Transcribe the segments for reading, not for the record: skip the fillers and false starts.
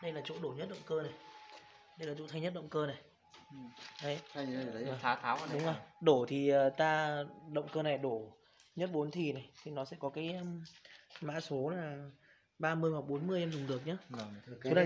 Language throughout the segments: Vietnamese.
Đây là chỗ đổ nhất động cơ này, đây là chỗ thay nhất động cơ này. Đấy. Tháo vào Đúng rồi. Đổ thì ta động cơ này đổ nhất 4 thì này thì nó sẽ có cái mã số là 30 hoặc 40 em dùng được nhé. Số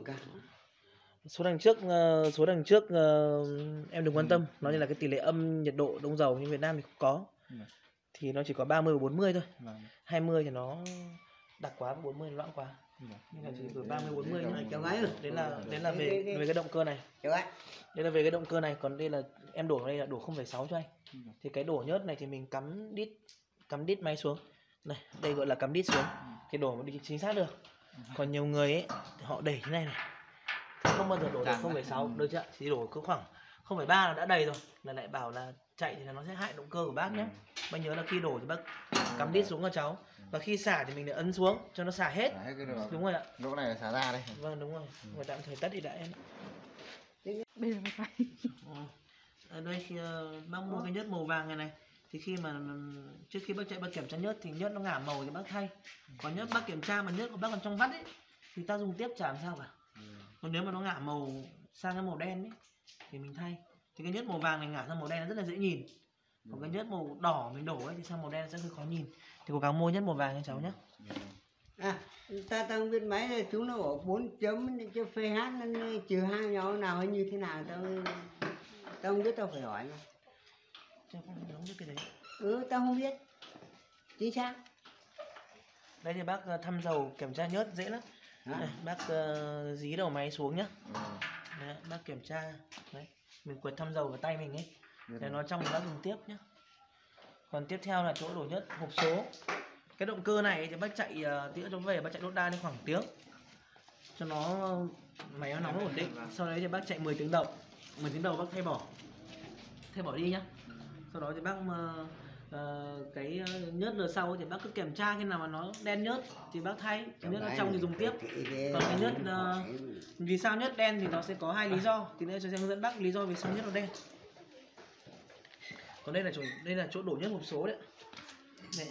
đằng trước em đừng quan tâm, nó như là cái tỷ lệ âm nhiệt độ đông dầu, nhưng Việt Nam thì không có. Thì nó chỉ có 30 và 40 thôi. 20 thì nó đặc quá, 40 nó loãng quá. Nên là chỉ từ 30 40 nhá. Đấy là về cái động cơ này. Đây là về cái động cơ này, còn đây là em đổ đây là đổ 0,6 cho anh. Thì cái đổ nhớt này thì mình cắm đít máy xuống. Này, đây gọi là cắm đít xuống. Thì đổ mới đi chính xác được. Còn nhiều người ấy họ đẩy thế này này. Không bao giờ đổ được 0,6 đâu chứ ạ. Chỉ đổ cứ khoảng 0,3 là đã đầy rồi. Là lại bảo là chạy thì nó sẽ hại động cơ của bác nhé. Bác nhớ là khi đổ thì bác cắm đít xuống cho cháu. Và khi xả thì mình lại ấn xuống cho nó xả hết. Đúng rồi ạ. Lỗ này là xả ra đây. Vâng đúng rồi. Người tạm thời tắt đi đã em. Bây giờ mới phải. Ở đây khi bác mua cái nhớt màu vàng này thì khi mà trước khi bác chạy bác kiểm tra nhớt thì nhớt nó ngả màu thì bác thay. Còn nhớt bác kiểm tra mà nhớt của bác còn trong vắt ấy thì ta dùng tiếp chả làm sao cả. Còn nếu mà nó ngả màu sang cái màu đen ấy thì mình thay. Thì cái nhớt màu vàng này ngả sang màu đen nó rất là dễ nhìn. Còn cái nhớt màu đỏ mình đổ ấy thì sang màu đen sẽ hơi khó nhìn. Thì cố gắng mua nhớt màu vàng cho cháu nhé. Ta không biết máy này chúng nó bảo 4 chấm chứ phê hát trừ 2 nhau nào hay như thế nào tao không biết, tao phải hỏi mà. Cháu không biết cái đấy. Tao không biết. Chính xác. Đây thì bác thăm dầu kiểm tra nhớt dễ lắm. Đây, bác dí đầu máy xuống nhá. Đấy, bác kiểm tra. Đấy, mình quệt thăm dầu vào tay mình ấy. Để nó trong thì bác dùng tiếp nhá. Còn tiếp theo là chỗ đổ nhớt hộp số. Cái động cơ này thì bác chạy tĩa cho về, bác chạy đốt đa đến khoảng tiếng cho nó máy nó nóng ổn định. Sau đấy thì bác chạy 10 tiếng đầu. 10 tiếng đầu bác thay bỏ đi nhá. Sau đó thì bác cái nhớt lượt sau thì bác cứ kiểm tra khi nào mà nó đen nhớt thì bác thay, nhớt nó trong thì dùng tiếp. Còn cái nhớt vì sao nhớt đen thì nó sẽ có 2 lý do. Thì đây tôi sẽ hướng dẫn bác lý do vì sao nhớt nó đen. Còn đây là chỗ đổ nhớt hộp số đấy. Đây.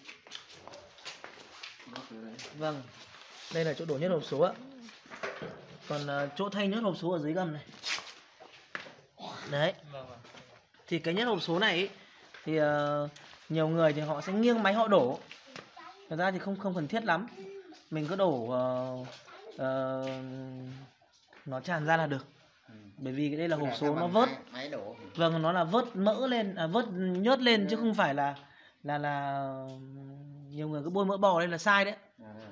Vâng, đây là chỗ đổ nhớt hộp số ạ. Còn chỗ thay nhớt hộp số ở dưới gầm này. Đấy. Thì cái nhớt hộp số này ý, thì nhiều người thì họ sẽ nghiêng máy họ đổ. Thật ra thì không cần thiết lắm. Mình cứ đổ nó tràn ra là được. Bởi vì đây là hộp số nó vớt. Vâng, nó là vớt mỡ lên, vớt nhớt lên chứ không phải là nhiều người cứ bôi mỡ bò đây là sai đấy.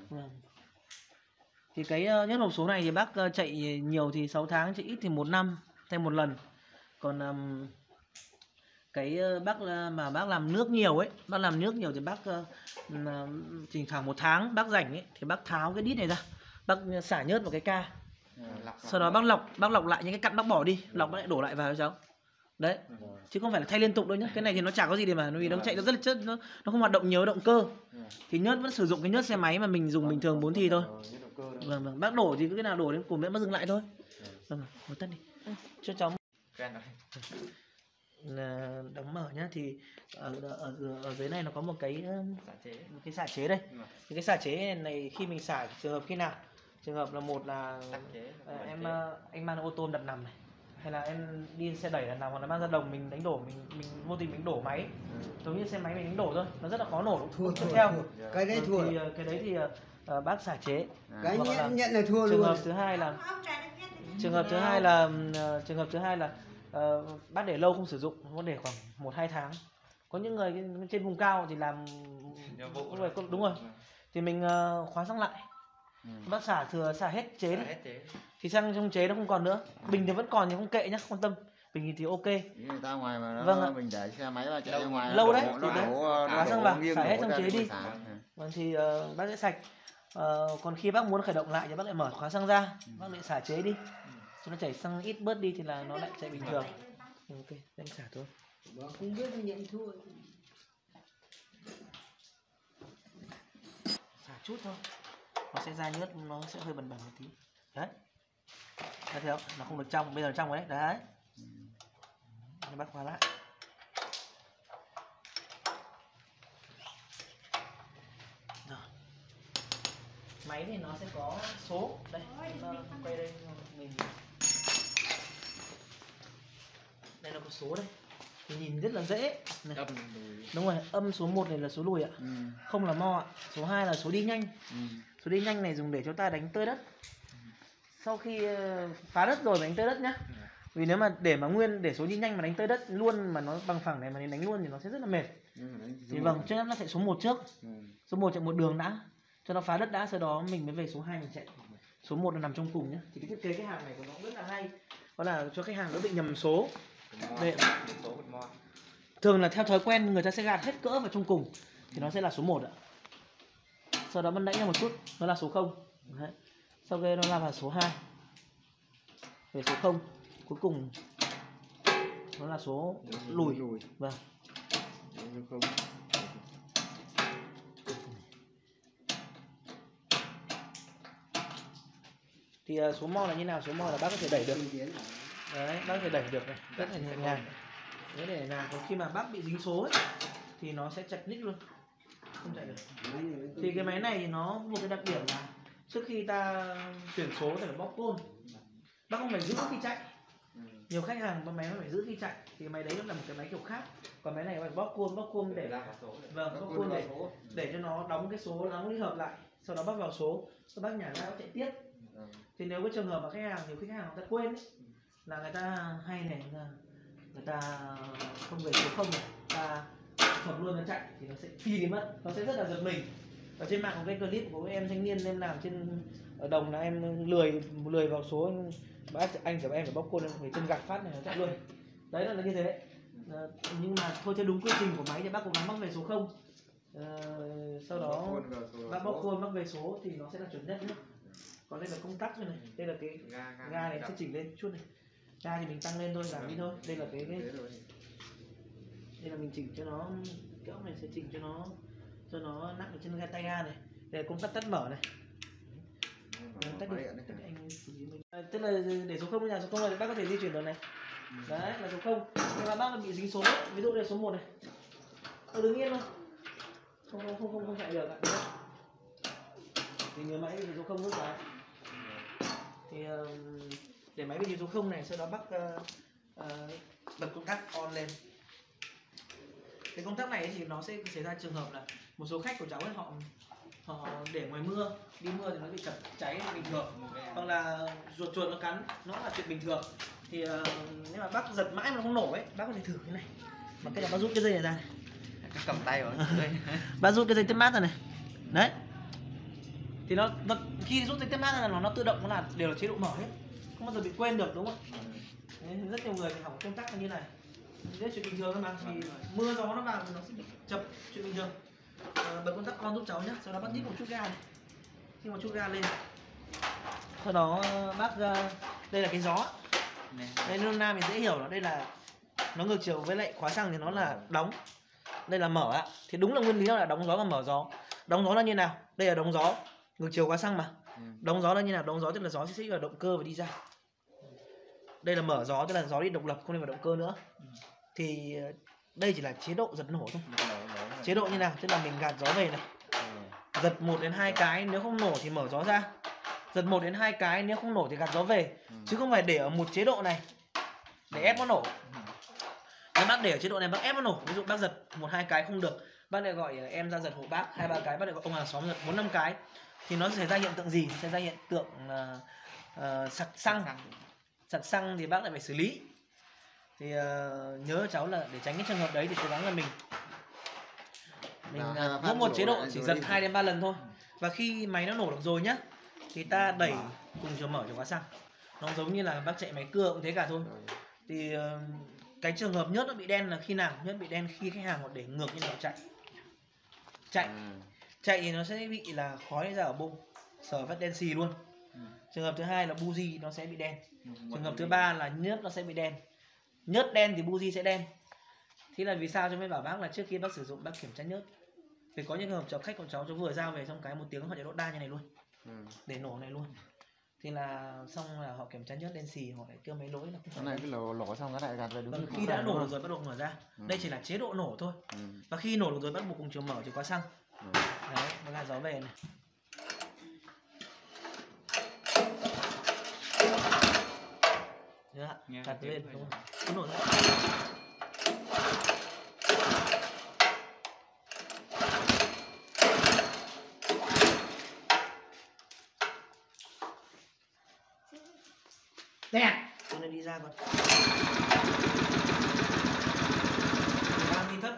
Thì cái nhớt hộp số này thì bác chạy nhiều thì 6 tháng, chạy ít thì 1 năm thay một lần. Còn cái bác làm nước nhiều ấy, bác làm nước nhiều thì bác chỉ khoảng 1 tháng bác rảnh ấy thì bác tháo cái đít này ra, bác xả nhớt vào cái ca. Sau đó bác lọc lại những cái cặn bác bỏ đi, lọc lại đổ lại vào cho cháu. Đấy. Chứ không phải là thay liên tục đâu nhá. Cái này thì nó chả có gì để mà vì nó chạy nó rất là chất, nó không hoạt động nhiều động cơ. Thì nhớt vẫn sử dụng cái nhớt xe máy mà mình dùng bình thường 4 thì thôi. Vâng, bác đổ thì cứ cái nào đổ đến cùng bác dừng lại thôi. Vâng, một tắt đi. Cho cháu đóng mở nhá. Thì ở dưới này nó có một cái xả chế đây. Thì cái xả chế này khi mình xả trường hợp khi nào? Trường hợp là một là anh mang ô tô đặt nằm này, hay là em đi xe đẩy là nào, hoặc là mang ra đồng mình đánh đổ, mình vô tình mình đổ máy, giống như xe máy mình đánh đổ thôi, nó rất là khó nổ. Tiếp theo cái đấy thua. Thì cái đấy thì bác xả chế. Cái nhận là thua trường luôn. Hợp thứ hai là bác để lâu không sử dụng, có để khoảng 1-2 tháng. Có những người trên vùng cao thì làm đúng rồi, thì mình khóa xong lại. Bác xả hết chế đi. Thì sang trong chế nó không còn nữa. Bình thì vẫn còn nhưng không kệ nhá, quan tâm. Bình thì ok. Người ta ngoài mà nó Vâng, mình để xe máy vào chạy ra ngoài lâu đấy, nó khóa xong vào, xả hết trong chế đi. Vâng thì bác sẽ sạch. Còn khi bác muốn khởi động lại thì bác lại mở khóa xăng ra, bác lại xả chế đi. Cho nó chảy xăng ít bớt đi thì là nó lại chạy bình thường. Ok, em xả thôi. Không biết nhận thua. Xả chút thôi. Nó sẽ ra nhớt, nó sẽ hơi bẩn một tí. Đấy. Thấy không? Nó không được trong, bây giờ trong rồi đấy. Đấy. Bác khóa lại. Rồi. máy thì nó sẽ có số đây, chúng ta quay đây mình đây là có số đây thì nhìn rất là dễ này. Đúng rồi, âm số 1 này là số lùi ạ, không là mo ạ. Số 2 là số đi nhanh. Số đi nhanh này dùng để chúng ta đánh tơi đất. Sau khi phá đất rồi mà đánh tơi đất nhá. Vì nếu mà để mà nguyên để số đi nhanh mà đánh tơi đất luôn mà nó bằng phẳng này mà đánh luôn thì nó sẽ rất là mệt. Thì vâng, trước nó sẽ số 1 trước. Số 1 chạy một đường đã cho nó phá đất đã, sau đó mình mới về số 2 mình chạy. Số 1 là nằm trong cùng nhá. Thì cái thiết kế cái hàng này của nó cũng rất là hay. Đó là cho khách hàng đỡ bị nhầm số. Đây. Thường là theo thói quen người ta sẽ gạt hết cỡ vào trong cùng thì nó sẽ là số 1 ạ. Sau đó bắn đẩy ra một chút, nó là số 0. Đấy. Sau đây nó là vào số 2. Về số 0. Cuối cùng nó là số lùi. Vâng. Thì số mo là như nào? Số mo là bác có thể đẩy được. Đấy, bác có thể đẩy được này, rất là nhẹ nhàng. Đấy để làm khi mà bác bị dính số ấy, thì nó sẽ chạch ních luôn, không chạy được. Thì cái máy này thì nó một cái đặc điểm là trước khi ta chuyển số thì phải bóp côn, bác không phải giữ khi chạy. Nhiều khách hàng có máy nó phải giữ khi chạy thì cái máy đấy là một cái máy kiểu khác. Còn máy này phải bóp côn để vâng, bóp côn để cho nó đóng cái số, đóng ly hợp lại, sau đó bác vào số, sau bác nhả ra nó chạy tiếp. Thì nếu cái trường hợp mà khách hàng nhiều khách hàng người ta quên ấy, là người ta hay này, người ta không về số 0 này, ta hợp luôn nó chạy thì nó sẽ phi đi mất, nó sẽ rất là giật mình. Ở trên mạng có cái clip của em thanh niên em làm trên ở đồng là em lười vào số, anh chở em phải bóc côn lên, phải chân gạt phát này nó chạy luôn. Đấy là như thế. Nhưng mà thôi theo đúng quy trình của máy thì bác cố gắng mắc về số 0. Sau đó bác bóc côn mắc về số thì nó sẽ là chuẩn nhất nhé. Còn đây là công tắc này, đây là cái ga này sẽ chỉnh lên chút này. Ga thì mình tăng lên thôi, giảm đi thôi. Đây là cái đây là mình chỉnh cho nó, kéo này sẽ chỉnh cho nó nặng ở trên ga tay ga này. Đây là công tắc tắt mở này. Tắt được. Tức là để số 0 nhà số 0 này bác có thể di chuyển được này. Đấy là số 0. Nhưng mà bác bị dính số, ví dụ đây là số 1 này. Nó đứng yên luôn. Không chạy được ạ. Thì người máy bị số 0 rút ra. Thì để máy bị số 0 này, sau đó bác bật công tắc on lên. Cái công tắc này thì nó sẽ xảy ra trường hợp là một số khách của cháu ấy họ để ngoài mưa, đi mưa thì nó bị chập cháy bình thường, hoặc là chuột nó cắn, nó là chuyện bình thường. Thì nếu mà bác giật mãi mà nó không nổ ấy, bác có thể thử cái này. Bằng cách là bác rút cái dây này ra này. Cầm tay rồi. Bác rút cái dây tiếp mát ra này. Đấy. Thì nó khi rút dây tiếp mát ra là nó tự động, nó đều là chế độ mở hết, không bao giờ bị quên được, đúng không? Nên rất nhiều người thì hỏng công tắc như này. Đấy chuyện bình thường thôi mà, thì mưa gió nó vào thì nó sẽ bị chập, chuyện bình thường. Bật công tắc on giúp cháu nhé, sau đó bác nhích một chút ga này, nhích một chút ga lên, sau đó bác đây là cái gió. Đây nôm na mình dễ hiểu là đây là nó ngược chiều với lại khóa xăng thì nó là đóng, đây là mở ạ. Thì đúng là nguyên lý là đóng gió và mở gió. Đóng gió là như nào? Đây là đóng gió, ngược chiều khóa xăng mà. Đóng gió là như nào? Đóng gió tức là gió sẽ vào động cơ và đi ra. Đây là mở gió tức là gió đi độc lập, không đi vào động cơ nữa. Thì đây chỉ là chế độ giật nổ thôi. Chế độ như nào? Tức là mình gạt gió về này, giật 1 đến 2 cái, nếu không nổ thì mở gió ra, giật 1 đến 2 cái, nếu không nổ thì gạt gió về, chứ không phải để ở một chế độ này để ép nó nổ. Nếu bác để ở chế độ này bác ép nó nổ, ví dụ bác giật 1-2 cái không được, bác lại gọi em ra giật hộ bác 2-3 cái, bác lại gọi ông hàng xóm giật 4-5 cái, thì nó sẽ ra hiện tượng gì? Sẽ ra hiện tượng sặc xăng thì bác lại phải xử lý. Thì nhớ cháu là để tránh cái trường hợp đấy thì cố gắng là mình mỗi một chế độ chỉ giật 2 đến 3 lần thôi. Và khi máy nó nổ được rồi nhá, thì ta đẩy cùng chiều mở chìa khóa xăng. Nó giống như là bác chạy máy cưa cũng thế cả thôi. Thì cái trường hợp nhớt nó bị đen là khi nào? Nhớt bị đen khi khách hàng họ để ngược như nào chạy thì nó sẽ bị là khói ra ở bông, sờ phát đen xì luôn. Trường hợp thứ hai là buji nó sẽ bị đen. Trường hợp thứ ba là nhớt nó sẽ bị đen. Nhớt đen thì buji sẽ đen. Thế là vì sao cho mới bảo bác là trước khi bác sử dụng bác kiểm tra nhớt. Vì có những trường hợp cháu khách của cháu vừa giao về trong cái 1 tiếng họ chạy độ đa như này luôn, để nổ này luôn. Thì là xong là họ kiểm tra nhớt đen xì, họ lại kêu mấy lỗi là cái này cái lỗ xong cái này gạt về đúng. Khi đã nổ được rồi bắt đầu mở ra. Đây chỉ là chế độ nổ thôi. Và khi nổ được rồi bắt buộc cùng chiều mở chìa khóa xăng. Đấy, nó là gió về này. Nghe Đặt tiếng lên thôi đúng nhỉ? không? Cứ nổ lên. Nè, con này đi ra con. Đang đi thấp.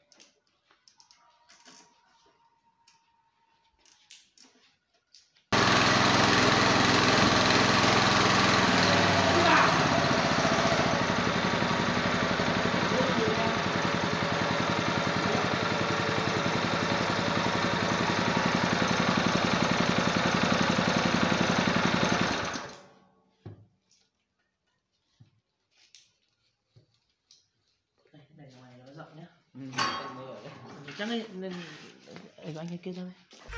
Đây, đẩy ngoài nó rộng nhé. Ừ. Chắc ấy, nên anh kia ra đây.